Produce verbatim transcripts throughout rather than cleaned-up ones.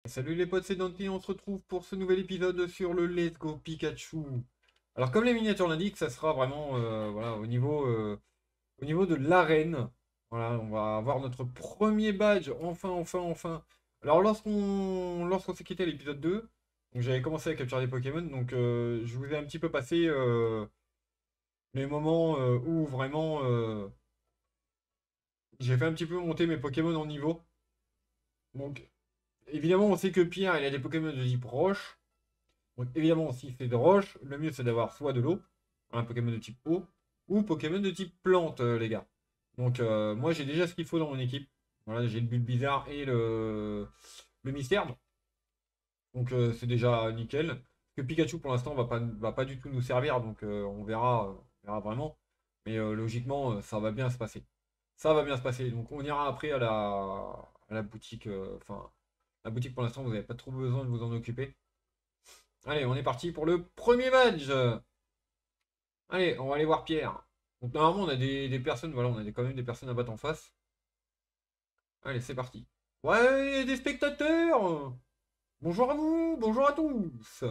Salut les potes, c'est Dante, on se retrouve pour ce nouvel épisode sur le Let's Go Pikachu. Alors comme les miniatures l'indiquent, ça sera vraiment euh, voilà, au niveau, euh, au niveau de l'arène. Voilà, on va avoir notre premier badge, enfin, enfin, enfin. Alors lorsqu'on lorsqu'on s'est quitté à l'épisode deux, donc j'avais commencé à capturer des Pokémon, donc euh, je vous ai un petit peu passé euh, les moments euh, où vraiment euh, j'ai fait un petit peu monter mes Pokémon en niveau. Donc évidemment on sait que Pierre il a des Pokémon de type roche. Donc évidemment, si c'est de roche, le mieux c'est d'avoir soit de l'eau, un Pokémon de type eau, ou Pokémon de type plante, euh, les gars. Donc euh, moi j'ai déjà ce qu'il faut dans mon équipe. Voilà, j'ai le Bulbizarre et le, le Mystère. Donc euh, c'est déjà nickel. Parce que Pikachu pour l'instant va pas, va pas du tout nous servir, donc euh, on verra, euh, on verra vraiment. Mais euh, logiquement, euh, ça va bien se passer. Ça va bien se passer. Donc on ira après à la, à la boutique. euh, Enfin, la boutique pour l'instant, vous n'avez pas trop besoin de vous en occuper. Allez, on est parti pour le premier match. Allez, on va aller voir Pierre. Donc normalement on a des, des personnes, voilà, on a des, quand même des personnes à battre en face. Allez, c'est parti. Ouais, il y a des spectateurs. Bonjour à vous, bonjour à tous.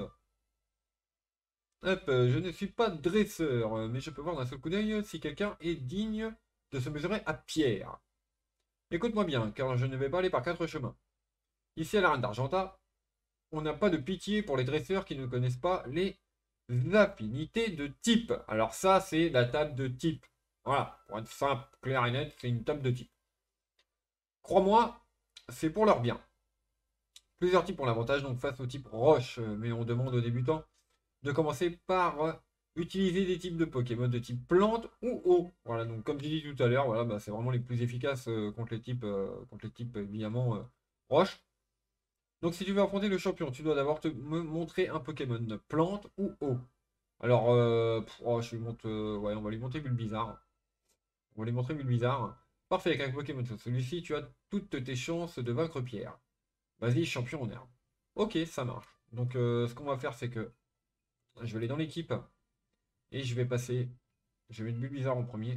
Hop, euh, je ne suis pas dresseur, euh, mais je peux voir d'un seul coup d'œil si quelqu'un est digne de se mesurer à Pierre. Écoute-moi bien, car je ne vais pas aller par quatre chemins. Ici à l'arène d'Argenta, on n'a pas de pitié pour les dresseurs qui ne connaissent pas les affinités de type. Alors ça, c'est la table de type. Voilà, pour être simple, clair et net, c'est une table de type. Crois-moi, c'est pour leur bien. Plusieurs types ont l'avantage donc face au type roche, euh, mais on demande aux débutants de commencer par euh, utiliser des types de Pokémon de type plante ou eau. Voilà, donc comme j'ai dit tout à l'heure, voilà, bah, c'est vraiment les plus efficaces euh, contre les types, euh, contre les types évidemment euh, roche. Donc si tu veux affronter le champion, tu dois d'abord te me montrer un Pokémon plante ou eau. Alors, euh, pff, oh, je lui montre, euh, ouais, on va lui montrer Bulbizarre. On va lui montrer Bulbizarre. Parfait, avec un Pokémon sur celui-ci, tu as toutes tes chances de vaincre Pierre. Vas-y, champion en herbe. Ok, ça marche. Donc, euh, ce qu'on va faire, c'est que je vais aller dans l'équipe et je vais passer. Je vais mettre Bulbizarre en premier.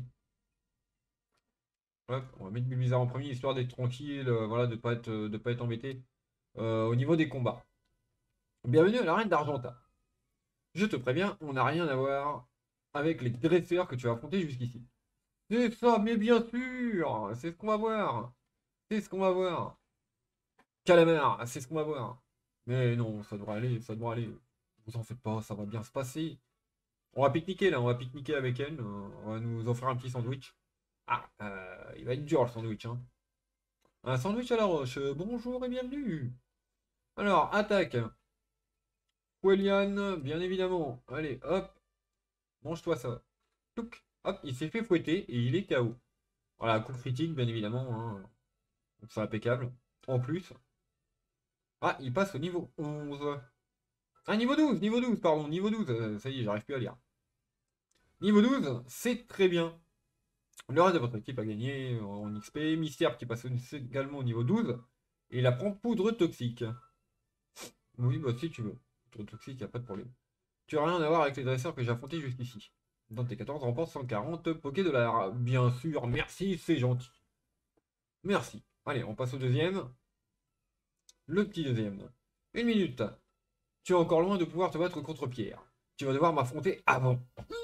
Hop, on va mettre Bulbizarre en premier, histoire d'être tranquille, euh, voilà, de pas être, euh, de pas être embêté euh, au niveau des combats. Bienvenue à l'arène d'Argenta. Je te préviens, on n'a rien à voir avec les dresseurs que tu as affrontés jusqu'ici. C'est ça, mais bien sûr, c'est ce qu'on va voir. C'est ce qu'on va voir. Calamar, c'est ce qu'on va voir. Mais non, ça devrait aller, ça devrait aller. Vous en faites pas, ça va bien se passer. On va pique-niquer là, on va pique-niquer avec elle. euh, On va nous offrir un petit sandwich. Ah, euh, il va être dur le sandwich, hein. Un sandwich à la roche. euh, Bonjour et bienvenue. Alors, attaque. Quellian, bien évidemment. Allez, hop, mange-toi ça. Touc. Hop, il s'est fait fouetter et il est K O. Voilà, coup critique, bien évidemment, hein. Donc c'est impeccable. En plus. Ah, il passe au niveau onze. Ah, niveau douze, niveau douze, pardon, niveau douze. euh, ça y est, j'arrive plus à lire. Niveau douze, c'est très bien. Le reste de votre équipe a gagné en X P. Mystère qui passe également au niveau douze. Et il apprend poudre toxique. Oui, bah si tu veux. Poudre toxique, y a pas de problème. Tu as rien à voir avec les dresseurs que j'ai affrontés jusqu'ici. Dans tes quatorze, remporte cent quarante Poké de la... Bien sûr, merci, c'est gentil. Merci. Allez, on passe au deuxième. Le petit deuxième. Une minute. Tu es encore loin de pouvoir te battre contre Pierre. Tu vas devoir m'affronter avant.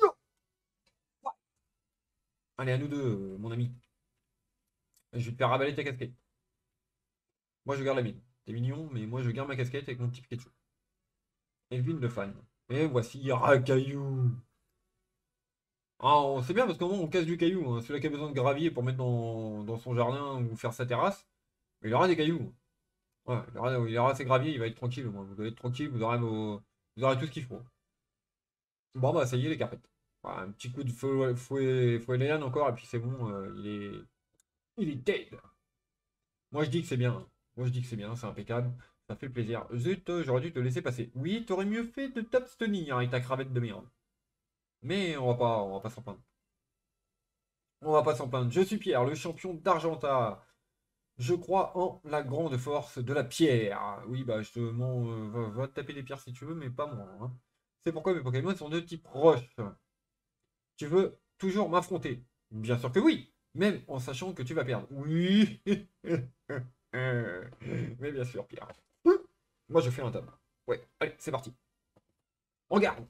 Allez, à nous deux, euh, mon ami. Je vais te faire ravaler ta casquette. Moi, je garde la mienne. T'es mignon, mais moi, je garde ma casquette avec mon petit Pikachu. Elvin le fan. Et voici Rakaillou. Ah, on- c'est bien parce qu'au moins, on casse du caillou, hein. Celui qui a besoin de gravier pour mettre dans, dans son jardin ou faire sa terrasse, il aura des cailloux. Ouais, il aura, il aura ses graviers, il va être tranquille. Au moins. Vous allez être tranquille, vous aurez, vos- vous aurez tout ce qu'il faut. Bon, bah, ça y est, les carpettes. Voilà, un petit coup de fouet, fouet, fouet Léane encore, et puis c'est bon, euh, il est, il est dead. Moi, je dis que c'est bien. Moi, je dis que c'est bien, c'est impeccable. Ça fait plaisir. Zut, euh, j'aurais dû te laisser passer. Oui, t'aurais mieux fait de t'abstenir avec ta cravate de merde. Mais on va pas, on va pas s'en plaindre. On va pas s'en plaindre. Je suis Pierre, le champion d'Argenta. Je crois en la grande force de la pierre. Oui, bah, je te m'en, euh, va, va te taper des pierres si tu veux, mais pas moi, hein. C'est pourquoi mes Pokémon sont de type roche. Tu veux toujours m'affronter? Bien sûr que oui, même en sachant que tu vas perdre. Oui. Mais bien sûr, Pierre. Moi, je fais un tab. Ouais, allez, c'est parti. Regarde.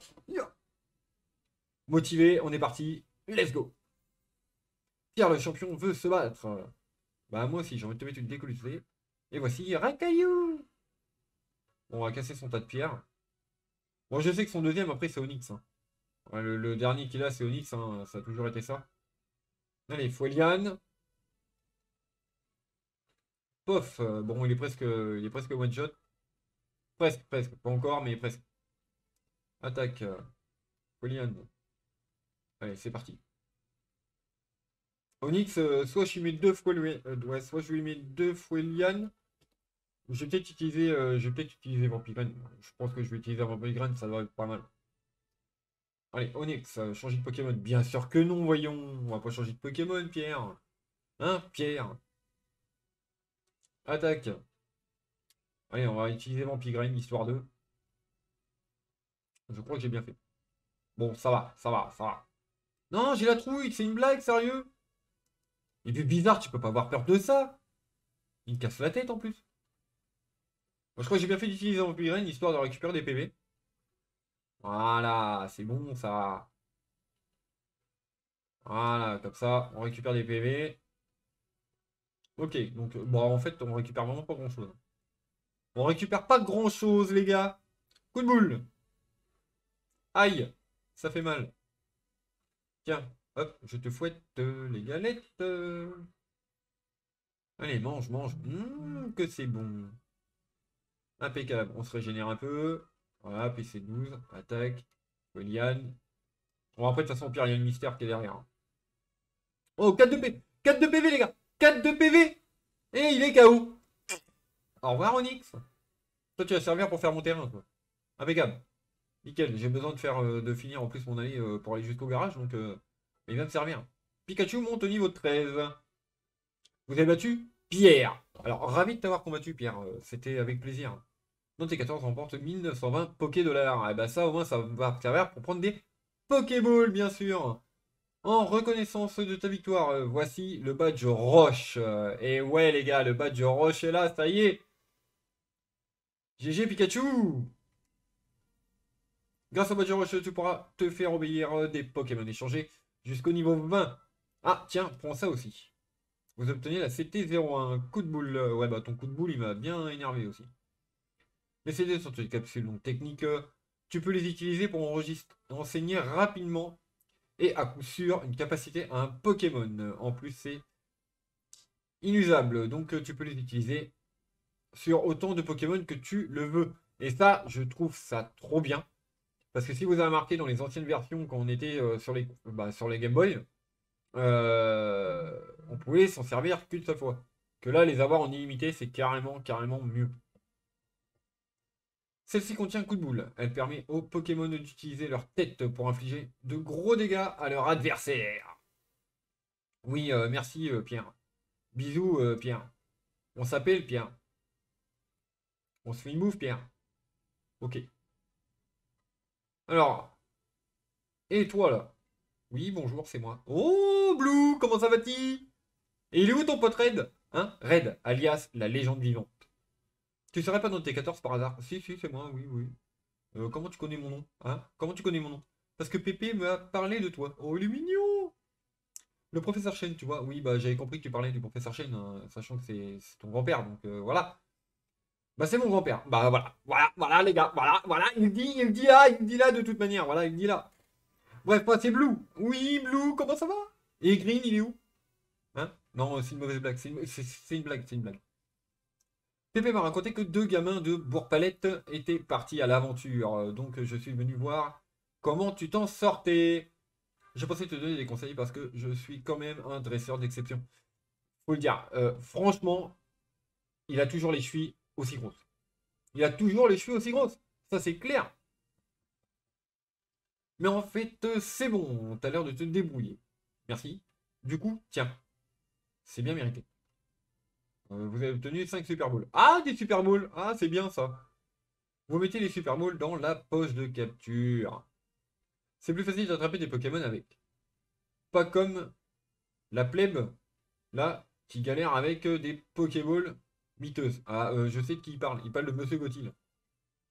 Motivé, on est parti. Let's go. Pierre, le champion, veut se battre. Bah, moi aussi, j'ai envie de te mettre une décolletée. Et voici Rakayu. On va casser son tas de pierres. Bon, je sais que son deuxième, après, c'est Onyx. Hein. Ouais, le, le dernier qu'il a, c'est Onyx. Hein. Ça a toujours été ça. Allez, Fouelian. Pof. Euh, bon, il est presque, il est presque one shot. Presque, presque. Pas encore, mais presque. Attaque. Euh, Fouelian. Allez, c'est parti. Onyx, euh, soit je lui mets deux Fouelian, euh, ouais, soit je lui mets deux Fouelian. Je vais peut-être utiliser, euh, je vais peut-être utiliser Vampirgraine. Je pense que je vais utiliser Vampirgraine, ça doit être pas mal. Allez, Onyx, euh, changer de Pokémon. Bien sûr que non, voyons. On va pas changer de Pokémon, Pierre. Hein, Pierre? Attaque. Allez, on va utiliser Vampirgraine, histoire de. Je crois que j'ai bien fait. Bon, ça va, ça va, ça va. Non, j'ai la trouille, c'est une blague, sérieux. Et puis bizarre, tu peux pas avoir peur de ça. Il me casse la tête en plus. Moi, je crois que j'ai bien fait d'utiliser Vampirgraine, histoire de récupérer des P V. Voilà, c'est bon, ça. Voilà, comme ça, on récupère des P V. Ok, donc, bon, en fait, on récupère vraiment pas grand-chose. On récupère pas grand-chose, les gars. Coup de boule. Aïe, ça fait mal. Tiens, hop, je te fouette euh, les galettes. euh. Allez, mange, mange. Mmh, que c'est bon. Impeccable. On se régénère un peu. Voilà, P C douze. Attaque. Eliane. Bon, après, de toute façon, au pire, il y a le mystère qui est derrière. Hein. Oh, quatre de P V. quatre de P V, les gars. quatre de P V. Et il est K O. Au revoir, Onyx. Toi, tu vas servir pour faire mon terrain, toi. Impeccable. Nickel. J'ai besoin de faire, euh, de finir en plus mon allée euh, pour aller jusqu'au garage, donc euh, il va me servir. Pikachu monte au niveau de treize. Vous avez battu Pierre. Alors, ravi de t'avoir combattu, Pierre. Euh, C'était avec plaisir. Dans tes quatorze, remporte mille neuf cent vingt Poké Dollars. Et bah, ça, au moins, ça va servir pour prendre des Pokéballs, bien sûr. En reconnaissance de ta victoire, euh, voici le badge Roche. Euh, et ouais, les gars, le badge Roche est là, ça y est. G G Pikachu. Grâce au badge Roche, tu pourras te faire obéir euh, des Pokémon échangés jusqu'au niveau vingt. Ah, tiens, prends ça aussi. Vous obtenez la C T zéro un. Coup de boule. euh, Ouais, bah ton coup de boule, il m'a bien énervé aussi. Les C D sont des capsules donc techniques. euh, Tu peux les utiliser pour enregistrer, enseigner rapidement et à coup sûr une capacité à un Pokémon. En plus, c'est inusable. Donc, euh, tu peux les utiliser sur autant de Pokémon que tu le veux. Et ça, je trouve ça trop bien. Parce que si vous avez remarqué dans les anciennes versions, quand on était euh, sur, les, bah, sur les Game Boy, euh, on pouvait s'en servir qu'une seule fois. Que là, les avoir en illimité, c'est carrément, carrément mieux. Celle-ci contient coup de boule. Elle permet aux Pokémon d'utiliser leur tête pour infliger de gros dégâts à leur adversaire. Oui, euh, merci euh, Pierre. Bisous euh, Pierre. On s'appelle Pierre. On se fait une move Pierre. Ok. Alors, et toi là? Oui, bonjour, c'est moi. Oh, Blue, comment ça va-t-il? Et il est où ton pote Red? Hein? Red, alias la légende vivante. Tu serais pas dans T quatorze par hasard? Si, si, c'est moi, oui, oui. Euh, comment tu connais mon nom? Hein? Comment tu connais mon nom? Parce que Pépé m'a parlé de toi. Oh, il est mignon! Le professeur Chen, tu vois. Oui, bah j'avais compris que tu parlais du professeur Chen, hein, sachant que c'est c'est ton grand-père, donc euh, voilà. Bah c'est mon grand-père. Bah voilà, voilà, voilà les gars, voilà, voilà, il dit, il dit là, il dit là de toute manière, voilà, il dit là. Bref, moi c'est Blue. Oui, Blue, comment ça va? Et Green, il est où? Hein? Non, c'est une mauvaise blague, c'est une, c'est- c'est une blague, c'est une blague. Pépé m'a raconté que deux gamins de Bourg-Palette étaient partis à l'aventure, euh, donc je suis venu voir comment tu t'en sortais. Je pensais te donner des conseils parce que je suis quand même un dresseur d'exception. Faut le dire, euh, franchement, il a toujours les chevilles aussi grosses. Il a toujours les chevilles aussi grosses. Ça, c'est clair. Mais en fait, euh, c'est bon. T'as l'air de te débrouiller. Merci. Du coup, tiens, c'est bien mérité. Euh, vous avez obtenu cinq Super Balls. Ah, des Super Balls. Ah, c'est bien ça. Vous mettez les Super Balls dans la poche de capture. C'est plus facile d'attraper des Pokémon avec. Pas comme la plèbe, là, qui galère avec euh, des Pokéballs miteuses. Ah, euh, je sais de qui il parle. Il parle de Monsieur Gauthier.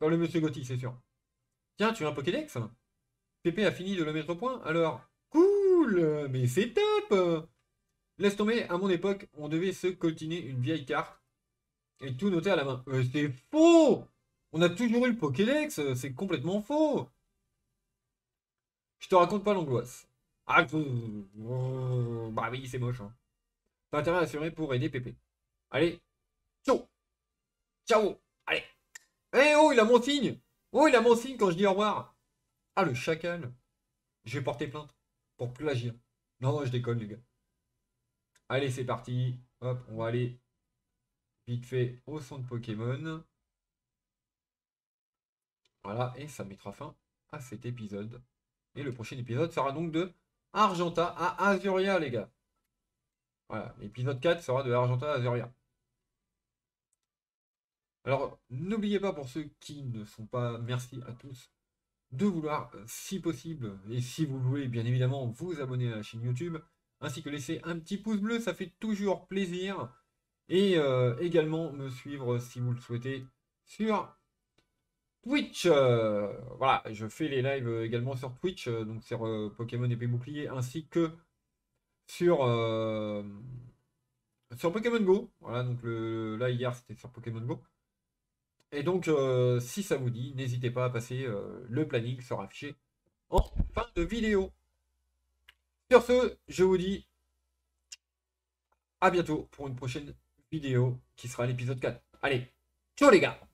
Dans le Monsieur Gotti, c'est sûr. Tiens, tu as un Pokédex? Pépé a fini de le mettre au point, alors cool, mais c'est top. Laisse tomber, à mon époque, on devait se coltiner une vieille carte et tout noter à la main. Euh, c'est faux. On a toujours eu le Pokédex, c'est complètement faux. Je te raconte pas l'angoisse. Ah, euh, bah oui, c'est moche. Hein. T'as intérêt à assurer pour aider Pépé. Allez, ciao. Ciao. Allez. Eh oh, il a mon signe. Oh, il a mon signe quand je dis au revoir. Ah, le chacal. Je vais porter plainte pour plagiat. Non, non, je déconne, les gars. Allez, c'est parti. Hop, on va aller vite fait au centre Pokémon. Voilà, et ça mettra fin à cet épisode. Et le prochain épisode sera donc de Argenta à Azuria, les gars. Voilà, l'épisode quatre sera de Argenta à Azuria. Alors, n'oubliez pas pour ceux qui ne sont pas, merci à tous, de vouloir, si possible, et si vous le voulez, bien évidemment, vous abonner à la chaîne YouTube, ainsi que laisser un petit pouce bleu, ça fait toujours plaisir. Et euh, également me suivre, si vous le souhaitez, sur Twitch. Euh, voilà, je fais les lives également sur Twitch, euh, donc sur euh, Pokémon Épée Bouclier, ainsi que sur, euh, sur Pokémon Go. Voilà, donc le, là hier c'était sur Pokémon Go. Et donc, euh, si ça vous dit, n'hésitez pas à passer, euh, le planning sera affiché en fin de vidéo. Sur ce, je vous dis à bientôt pour une prochaine vidéo qui sera l'épisode quatre. Allez, ciao les gars!